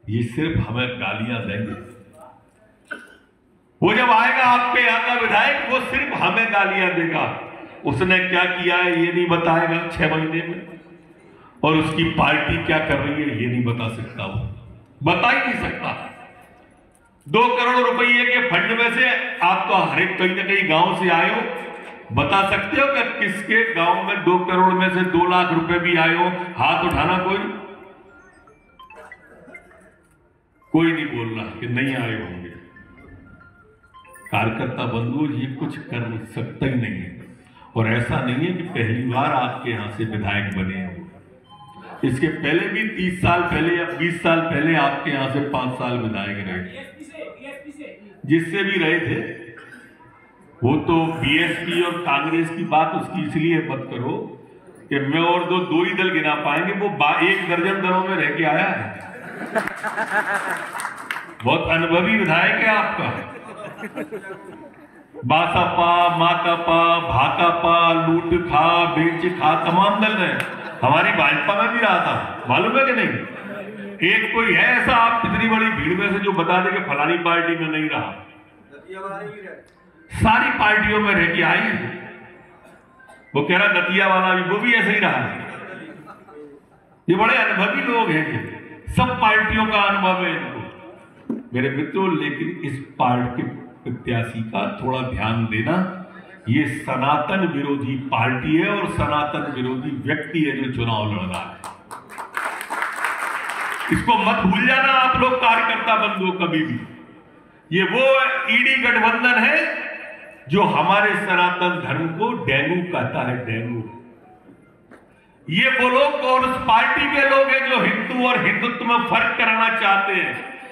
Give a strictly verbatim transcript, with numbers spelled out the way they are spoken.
ये सिर्फ हमें गालियां देंगे। वो जब आएगा आपके यहाँ का विधायक, वो सिर्फ हमें गालियां देगा। उसने क्या किया है ये नहीं बताएगा छह महीने में, और उसकी पार्टी क्या कर रही है ये नहीं बता सकता। वो बता ही नहीं सकता। दो करोड़ रुपए के फंड में से आप तो हर एक कहीं ना कहीं गांव से आए हो, बता सकते हो कि किसके गांव में दो करोड़ में से दो लाख रुपए भी आए हो? हाथ उठाना। कोई कोई नहीं बोल रहा कि नहीं आए होंगे। कार्यकर्ता बंधु ये कुछ कर सकता ही नहीं है। और ऐसा नहीं है कि पहली बार आपके यहां से विधायक बने हैं। इसके पहले भी तीस साल पहले या बीस साल पहले आपके यहां से पांच साल विधायक रहे, जिससे भी रहे थे। वो तो बीएसपी और कांग्रेस की बात उसकी इसलिए मत करो कि मैं और दो दो ही दल गिना पाएंगे, वो एक दर्जन दलों में रह के आया है। बहुत अनुभवी विधायक है आपका। बासापा, माकापा, भाकापा, लूट खा, बेच खा, तमाम दल रहे। हमारी भाजपा में भी रहा था, मालूम है कि नहीं? एक कोई है ऐसा आप इतनी बड़ी भीड़ में से जो बता दे कि फलानी पार्टी में नहीं रहा? सारी पार्टियों में रह के आई। वो कह रहा दतिया वाला भी, वो भी ऐसे ही रहा है। ये बड़े अनुभवी लोग हैं, सब पार्टियों का अनुभव है इनको। मेरे मित्रों, लेकिन इस पार्टी के प्रत्याशी का थोड़ा ध्यान देना। ये सनातन विरोधी पार्टी है और सनातन विरोधी व्यक्ति है जो चुनाव लड़ रहा है। इसको मत भूल जाना आप लोग कार्यकर्ता बंधु कभी भी। ये वो ईडी गठबंधन है जो हमारे सनातन धर्म को डेंगू कहता है, डेंगू। ये वो लोग और उस पार्टी के लोग हैं जो हिंदू और हिंदुत्व में फर्क करना चाहते हैं।